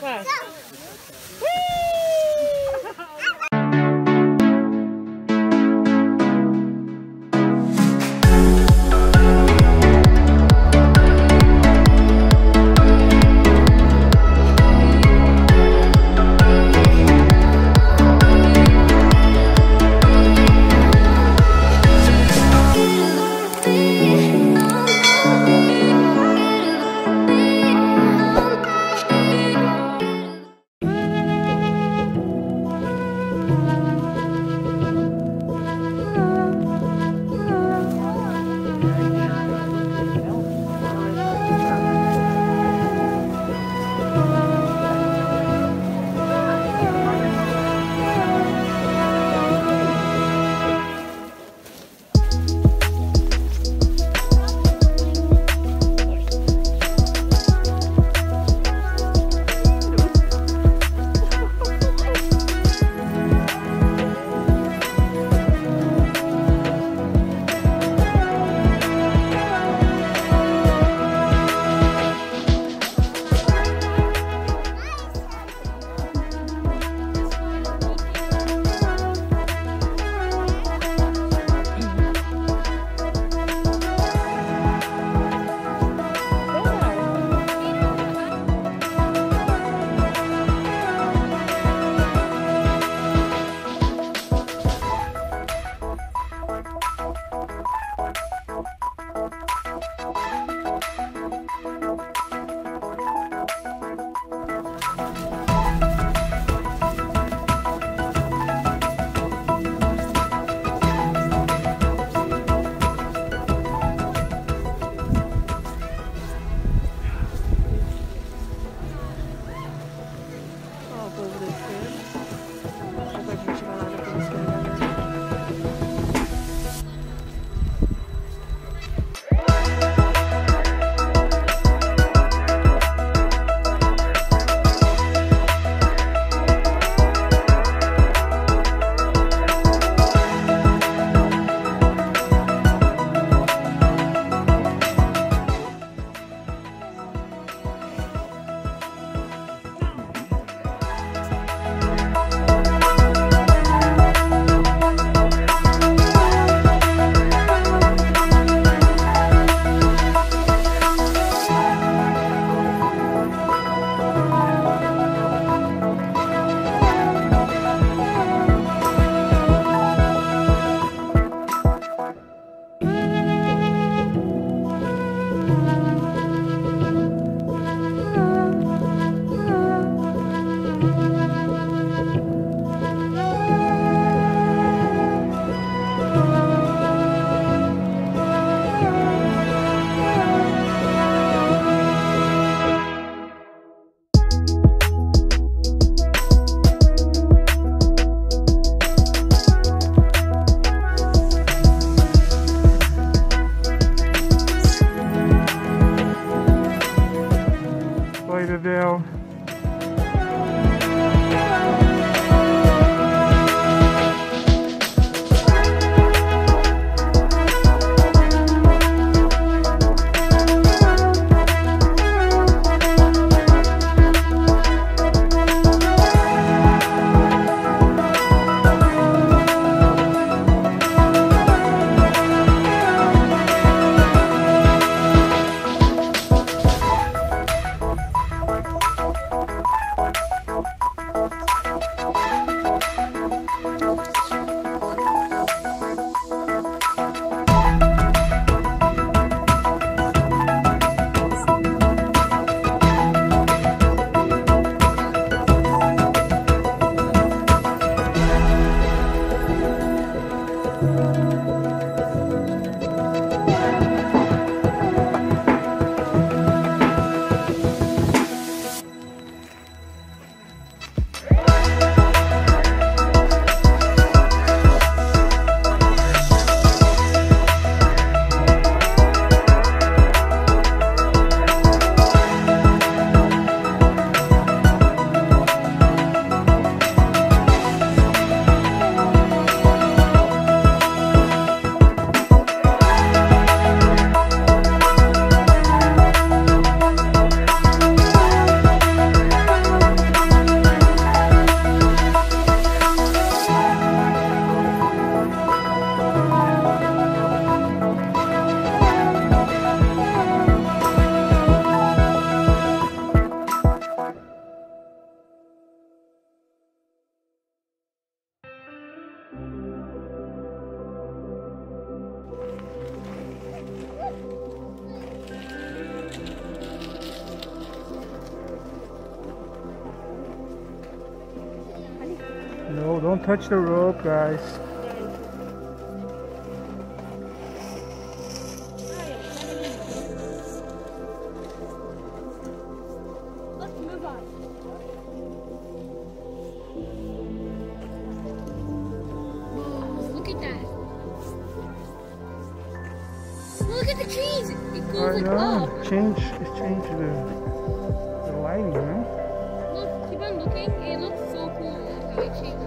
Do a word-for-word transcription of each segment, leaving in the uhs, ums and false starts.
Vai. Castelo. don't touch the rope, guys. Let's move on. Look at that. Look at the trees. It goes I like know. up. Change, it's changed the, the lighting, huh? Look, keep on looking. It looks so cool. How it changes.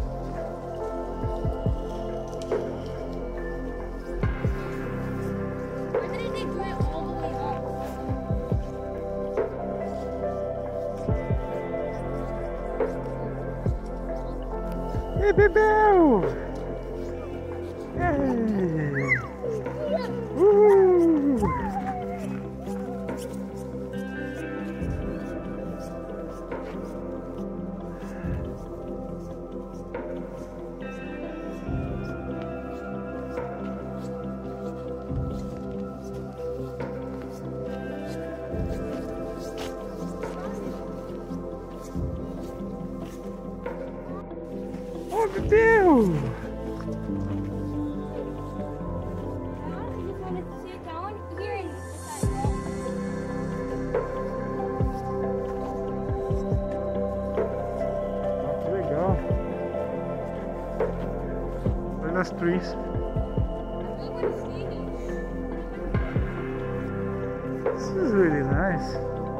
Why didn't they do it all the way up? Hey, Bebel! Hey! Woo! Oh, Bebel! Olha as trees. This is really nice.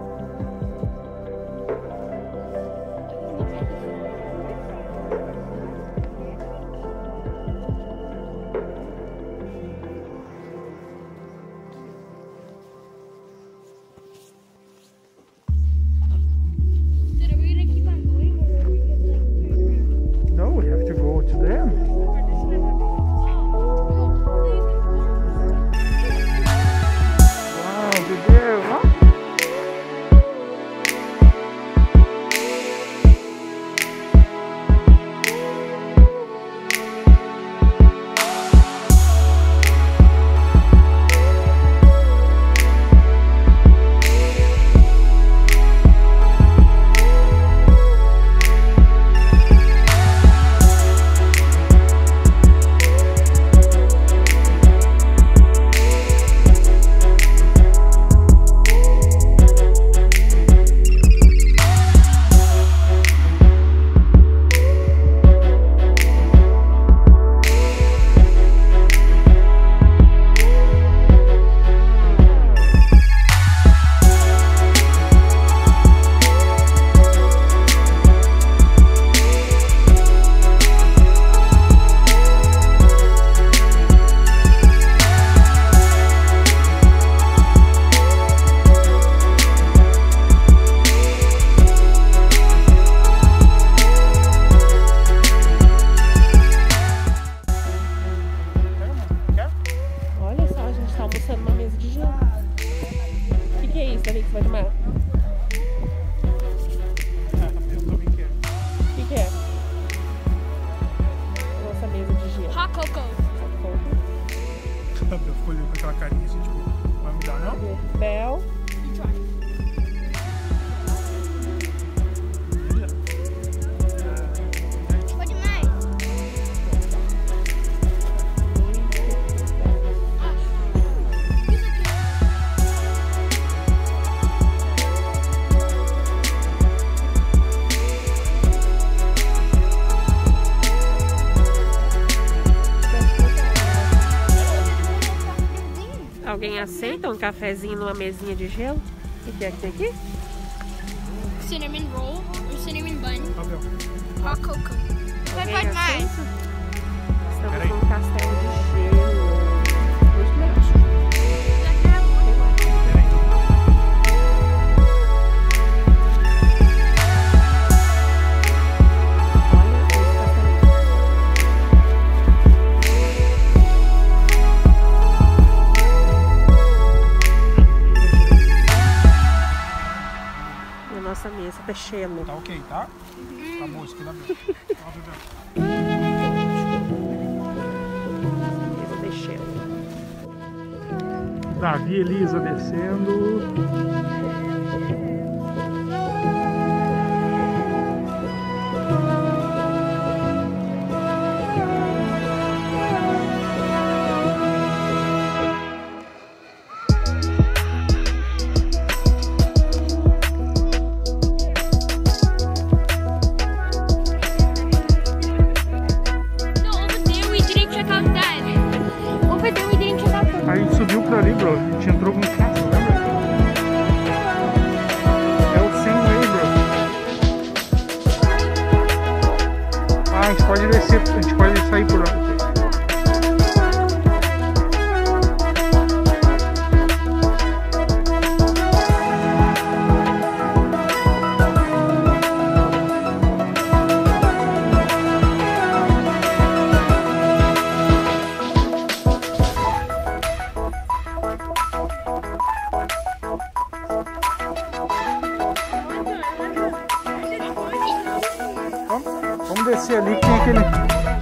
No, we have to go to them. Ficou olhando com aquela carinha assim, tipo, vai me dar não? Bel. Pode mais. Alguém aceita um cafezinho numa mesinha de gelo? O que é que tem aqui? Cinnamon roll ou cinnamon bun. Tá bom. Hot cocoa. Mas Alguém pode mais. aceita? Estamos Peraí. num castelo de gelo. Muito grande. Nossa mesa tá Castelo. Tá ok, tá? Tá bom, isso aqui na mesa. Tá, Bebel. Mesa tá Castelo. Davi e Elisa descendo. a gente pode sair por lá. Vamos descer ali que tem aquele